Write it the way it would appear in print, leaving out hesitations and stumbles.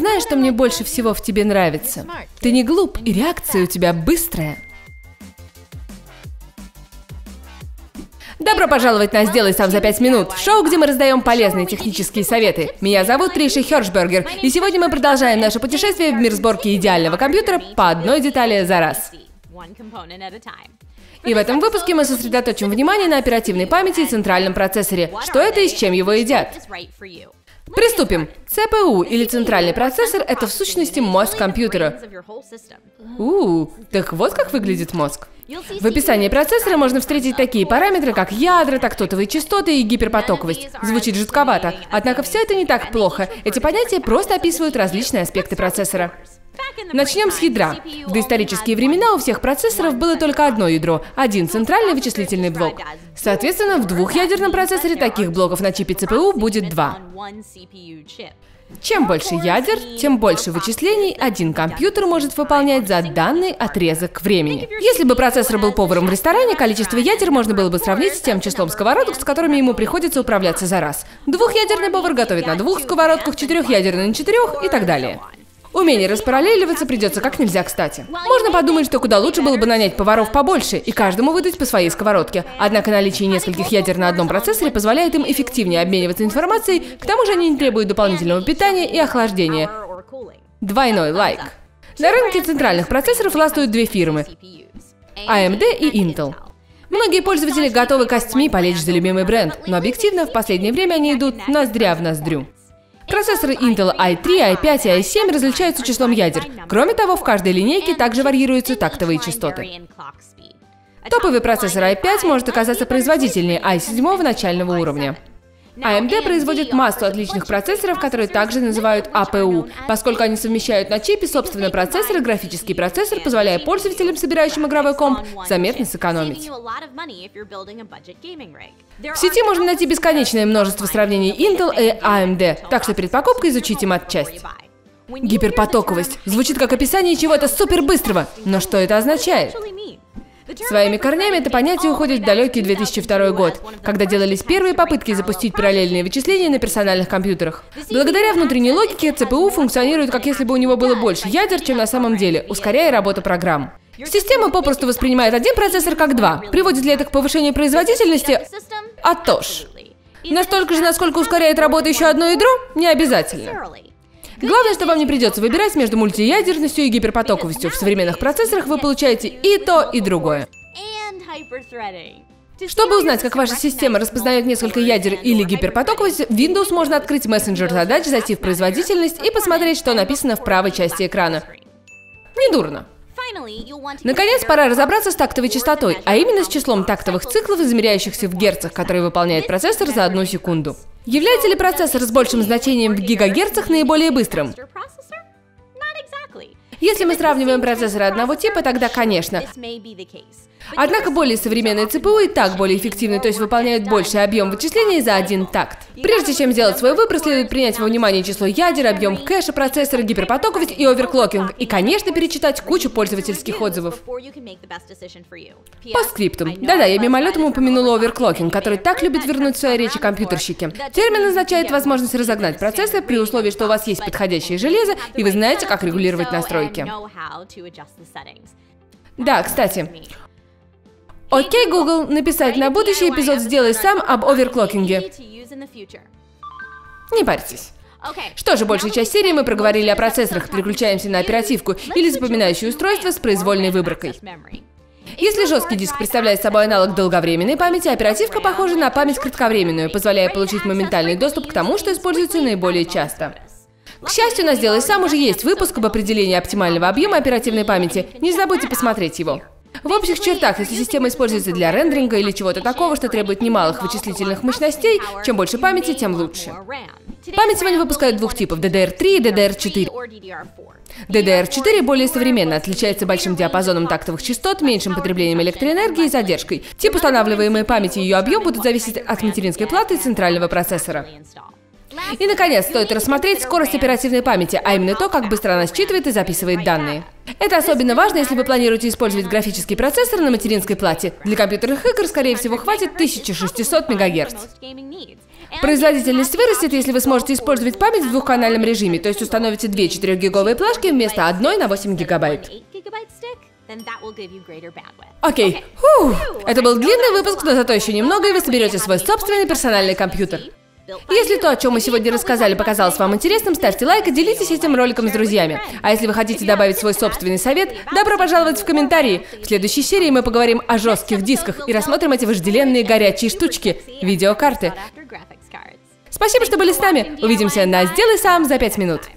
знаешь, что мне больше всего в тебе нравится? Ты не глуп, и реакция у тебя быстрая. Добро пожаловать на «Сделай сам за 5 минут» – шоу, где мы раздаем полезные технические советы. Меня зовут Триша Хершбергер, и сегодня мы продолжаем наше путешествие в мир сборки идеального компьютера по одной детали за раз. И в этом выпуске мы сосредоточим внимание на оперативной памяти и центральном процессоре. Что это и с чем его едят? Приступим. ЦПУ или центральный процессор – это в сущности мозг компьютера. Так вот как выглядит мозг. В описании процессора можно встретить такие параметры, как ядра, тактотовые частоты и гиперпотоковость. Звучит жутковато, однако все это не так плохо. Эти понятия просто описывают различные аспекты процессора. Начнем с ядра. В доисторические времена у всех процессоров было только одно ядро, один центральный вычислительный блок. Соответственно, в двухъядерном процессоре таких блоков на чипе ЦПУ будет 2. Чем больше ядер, тем больше вычислений один компьютер может выполнять за данный отрезок времени. Если бы процессор был поваром в ресторане, количество ядер можно было бы сравнить с тем числом сковородок, с которыми ему приходится управляться за раз. Двухъядерный повар готовит на 2 сковородках, четырехъядерный на 4 и так далее. Умение распараллеливаться придется как нельзя кстати. Можно подумать, что куда лучше было бы нанять поваров побольше и каждому выдать по своей сковородке. Однако наличие нескольких ядер на одном процессоре позволяет им эффективнее обмениваться информацией, к тому же они не требуют дополнительного питания и охлаждения. Двойной лайк. На рынке центральных процессоров властвуют две фирмы – AMD и Intel. Многие пользователи готовы костьми полечь за любимый бренд, но объективно в последнее время они идут ноздря в ноздрю. Процессоры Intel i3, i5 и i7 различаются числом ядер. Кроме того, в каждой линейке также варьируются тактовые частоты. Топовый процессор i5 может оказаться производительнее i7 начального уровня. AMD производит массу отличных процессоров, которые также называют APU, поскольку они совмещают на чипе собственный процессор и графический процессор, позволяя пользователям, собирающим игровой комп, заметно сэкономить. В сети можно найти бесконечное множество сравнений Intel и AMD, так что перед покупкой изучите матчасть. Гиперпотоковость. Звучит как описание чего-то супербыстрого, но что это означает? Своими корнями это понятие уходит в далекий 2002 год, когда делались первые попытки запустить параллельные вычисления на персональных компьютерах. Благодаря внутренней логике ЦПУ функционирует, как если бы у него было больше ядер, чем на самом деле, ускоряя работу программ. Система попросту воспринимает один процессор как 2. Приводит ли это к повышению производительности? А то ж. Настолько же, насколько ускоряет работу еще одно ядро? Не обязательно. Главное, что вам не придется выбирать между мультиядерностью и гиперпотоковостью. В современных процессорах вы получаете и то, и другое. Чтобы узнать, как ваша система распознает несколько ядер или гиперпотоковость, в Windows можно открыть мессенджер задач, зайти в производительность и посмотреть, что написано в правой части экрана. Недурно. Наконец, пора разобраться с тактовой частотой, а именно с числом тактовых циклов, измеряющихся в герцах, которые выполняет процессор за 1 секунду. Является ли процессор с большим значением в гигагерцах наиболее быстрым? Если мы сравниваем процессоры одного типа, тогда, конечно. Однако более современные ЦПУ и так более эффективны, то есть выполняют больший объем вычислений за один такт. Прежде чем сделать свой выбор, следует принять во внимание число ядер, объем кэша процессора, гиперпотоковость и оверклокинг, и, конечно, перечитать кучу пользовательских отзывов. По скриптум. Да-да, я мимолетом упомянула оверклокинг, который так любят вернуть в своей речи компьютерщики. Термин означает возможность разогнать процессор при условии, что у вас есть подходящее железо, и вы знаете, как регулировать настройки. Да, кстати. Окей, Google, написать на будущий эпизод «Сделай сам» об оверклокинге. Не парьтесь. Что же, большую часть серии мы проговорили о процессорах, переключаемся на оперативку или запоминающее устройство с произвольной выборкой. Если жесткий диск представляет собой аналог долговременной памяти, оперативка похожа на память кратковременную, позволяя получить моментальный доступ к тому, что используется наиболее часто. К счастью, на «Сделай сам» уже есть выпуск об определении оптимального объема оперативной памяти. Не забудьте посмотреть его. В общих чертах, если система используется для рендеринга или чего-то такого, что требует немалых вычислительных мощностей, чем больше памяти, тем лучше. Память сегодня выпускают двух типов – DDR3 и DDR4. DDR4 более современно, отличается большим диапазоном тактовых частот, меньшим потреблением электроэнергии и задержкой. Тип устанавливаемой памяти и ее объем будут зависеть от материнской платы и центрального процессора. И, наконец, стоит рассмотреть скорость оперативной памяти, а именно то, как быстро она считывает и записывает данные. Это особенно важно, если вы планируете использовать графический процессор на материнской плате. Для компьютерных игр, скорее всего, хватит 1600 МГц. Производительность вырастет, если вы сможете использовать память в двухканальном режиме, то есть установите две 4-гиговые плашки вместо одной на 8 гигабайт. Окей. Это был длинный выпуск, но зато еще немного, и вы соберете свой собственный персональный компьютер. Если то, о чем мы сегодня рассказали, показалось вам интересным, ставьте лайк и делитесь этим роликом с друзьями. А если вы хотите добавить свой собственный совет, добро пожаловать в комментарии. В следующей серии мы поговорим о жестких дисках и рассмотрим эти вожделенные горячие штучки – видеокарты. Спасибо, что были с нами. Увидимся на «Сделай сам» за 5 минут.